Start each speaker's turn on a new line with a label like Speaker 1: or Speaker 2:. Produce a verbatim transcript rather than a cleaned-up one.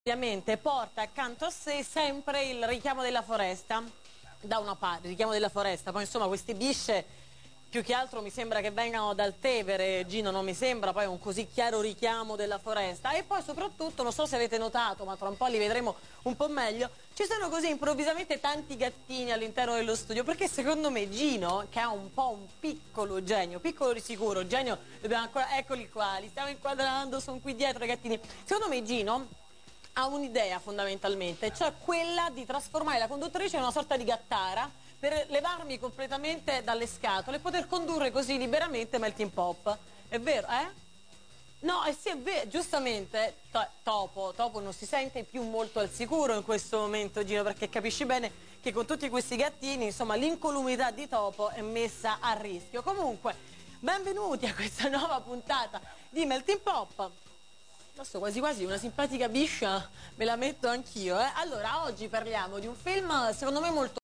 Speaker 1: Ovviamente porta accanto a sé sempre il richiamo della foresta, da una parte, il richiamo della foresta, poi insomma queste bisce più che altro mi sembra che vengano dal Tevere, Gino, non mi sembra poi un così chiaro richiamo della foresta, e poi soprattutto, non so se avete notato, ma tra un po' li vedremo un po' meglio, ci sono così improvvisamente tanti gattini all'interno dello studio, perché secondo me Gino, che ha un po' un piccolo genio, piccolo di sicuro, genio, dobbiamo ancora, eccoli qua, li stiamo inquadrando, sono qui dietro i gattini, secondo me Gino ha un'idea fondamentalmente, cioè quella di trasformare la conduttrice in una sorta di gattara per levarmi completamente dalle scatole e poter condurre così liberamente Melting Pop. È vero, eh? No, eh sì, è vero, giustamente, to Topo, Topo non si sente più molto al sicuro in questo momento, Gino, perché capisci bene che con tutti questi gattini, insomma, l'incolumità di Topo è messa a rischio. Comunque, benvenuti a questa nuova puntata di Melting Pop. Adesso quasi quasi una simpatica biscia me la metto anch'io, eh. Allora, oggi parliamo di un film secondo me molto